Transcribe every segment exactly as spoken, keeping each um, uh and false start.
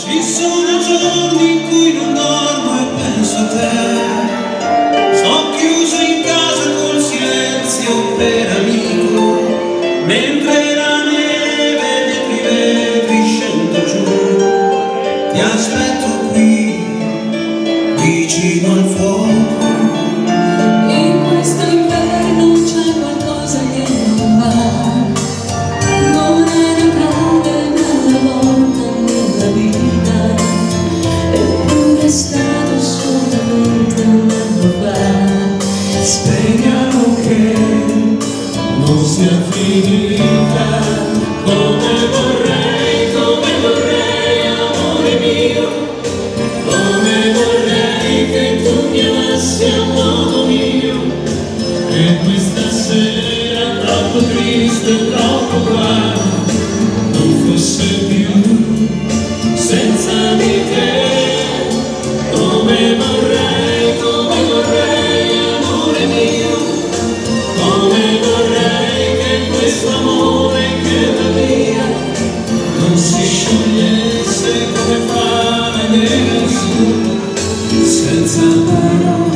Ci sono giorni in cui non dormo e penso a te. Sto chiuso in casa col silenzio per amico, mentre la neve dietro i vetri scende giù. Ti aspetto qui, vicino al fuoco. In questo inverno c'è qualcosa che non va. Non è Natale nella volta nella vita, eppure è stato solamente un anno fa. Speriamo che non sia finita. Come vorrei, come vorrei, amore mio, come vorrei che tu mi amassi a modo mio. E questa sera troppo triste, troppo qua, non fosse più senza di te. Come vorrei, come vorrei, amore mio, come vorrei che questo amore che va via non si sciogliesse come fa la neve su, senza parole.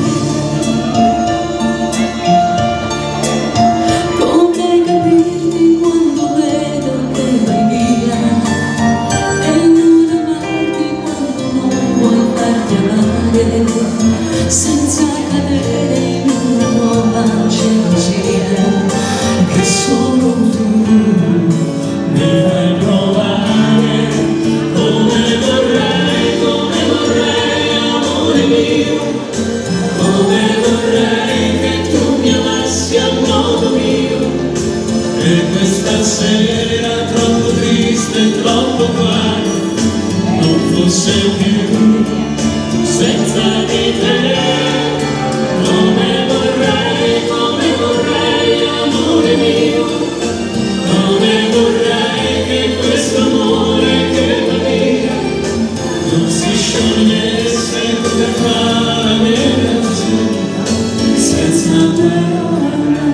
Potrei capirti quando vedo che vai via e non amarti quando non vuoi farti amare, senza cadere in una nuova gelosia che solo tu Mi fai provare. Come vorrei, come vorrei, amore mio, come vorrei che tu mi amassi a modo mio. E questa sera troppo triste, troppo qua, non fosse più senza di te. Come vorrei, come vorrei, amore mio, come vorrei che questo amore che va via non si sciogliesse come fa la neve azzurra, senza parole.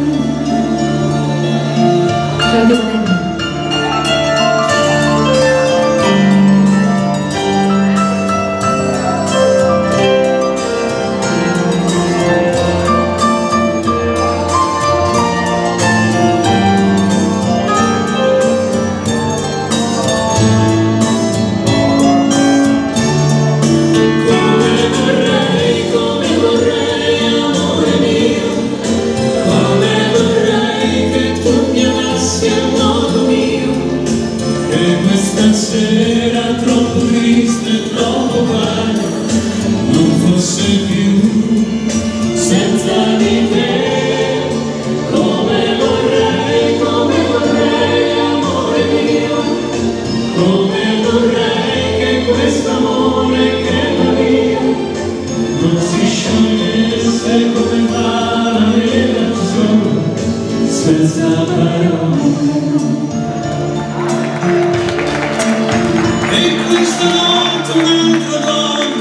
Stasera troppo triste, troppo qua, non fosse più senza di te. Come vorrei, come vorrei, amore mio, come vorrei che questo amore che va via non si sciogliesse come fa la neve azzurra, senza parole. E questa notte un'altra donna